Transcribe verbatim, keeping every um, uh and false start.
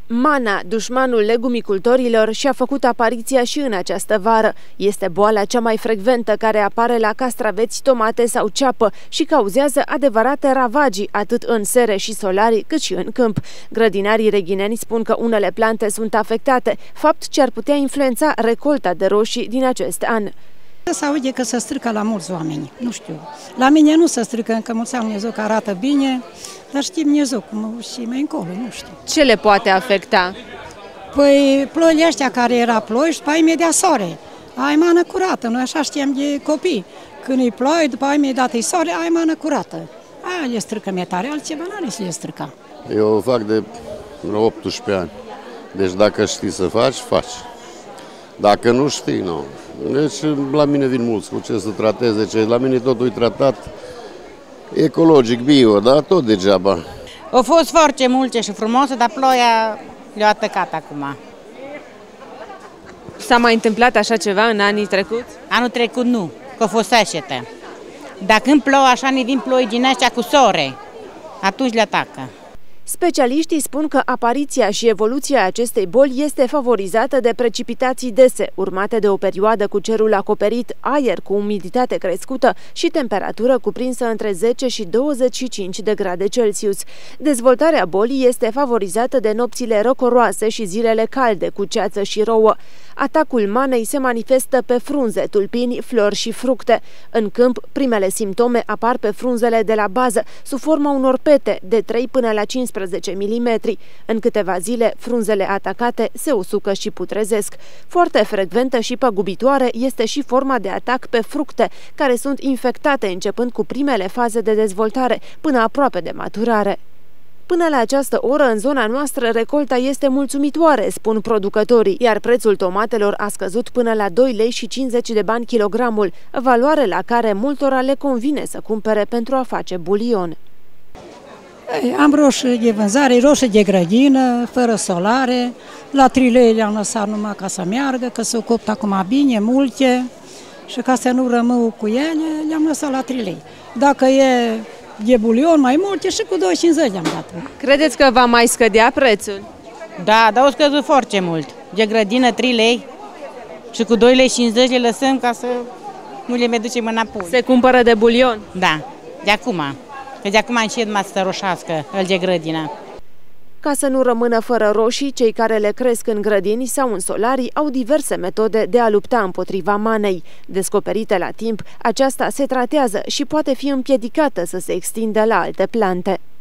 Mana, dușmanul legumicultorilor, și-a făcut apariția și în această vară. Este boala cea mai frecventă care apare la castraveți, tomate sau ceapă și cauzează adevărate ravagii atât în sere și solarii cât și în câmp. Grădinarii reghineni spun că unele plante sunt afectate, fapt ce ar putea influența recolta de roșii din acest an. Se aude că se strică la mulți oameni, nu știu. La mine nu se strică, încă mulți ani Dumnezeu că arată bine, dar știm Dumnezeu cum și mai încolo, nu știu. Ce le poate afecta? Păi ploile astea care era ploi și după aia imediat soare. Ai mană curată, noi așa știam de copii. Când îi ploi, după aia imediat îi soare, ai mană curată. Aia le strică mai tare, altceva n-are să le strica. Eu o fac de vreo optsprezece ani, deci dacă știi să faci, faci. Dacă nu știi, nu. Deci la mine vin mulți cu ce să trateze, ce la mine totul e tratat ecologic, bio, dar tot degeaba. Au fost foarte multe și frumoase, dar ploaia le-a atacat acum. S-a mai întâmplat așa ceva în anii trecuți? Anul trecut nu, că a fost seșetă. Dar când plouă așa, ne vin ploi din astea cu sore, atunci le atacă. Specialiștii spun că apariția și evoluția acestei boli este favorizată de precipitații dese, urmate de o perioadă cu cerul acoperit, aer cu umiditate crescută și temperatură cuprinsă între zece și douăzeci și cinci de grade Celsius. Dezvoltarea bolii este favorizată de nopțile răcoroase și zilele calde, cu ceață și rouă. Atacul manei se manifestă pe frunze, tulpini, flori și fructe. În câmp, primele simptome apar pe frunzele de la bază, sub forma unor pete de trei până la cincisprezece milimetri. În câteva zile, frunzele atacate se usucă și putrezesc. Foarte frecventă și păgubitoare este și forma de atac pe fructe, care sunt infectate începând cu primele faze de dezvoltare, până aproape de maturare. Până la această oră, în zona noastră, recolta este mulțumitoare, spun producătorii, iar prețul tomatelor a scăzut până la doi lei și cincizeci de bani kilogramul, valoare la care multora le convine să cumpere pentru a face bulion. Am roșii de vânzare, roșii de grădină, fără solare, la trei lei le-am lăsat numai ca să meargă, că se ocupă acum bine, multe, și ca să nu rămân cu ele, le-am lăsat la trei lei. Dacă e de bulion mai multe, și cu doi cincizeci le-am dat. Credeți că va mai scădea prețul? Da, dar au scăzut foarte mult. De grădină trei lei și cu doi lei cincizeci le lăsăm ca să nu le mai ducem înapoi. Se cumpără de bulion? Da, de acum. Că de acum încet mai să roșească îl de grădină. Ca să nu rămână fără roșii, cei care le cresc în grădini sau în solarii au diverse metode de a lupta împotriva manei. Descoperite la timp, aceasta se tratează și poate fi împiedicată să se extindă la alte plante.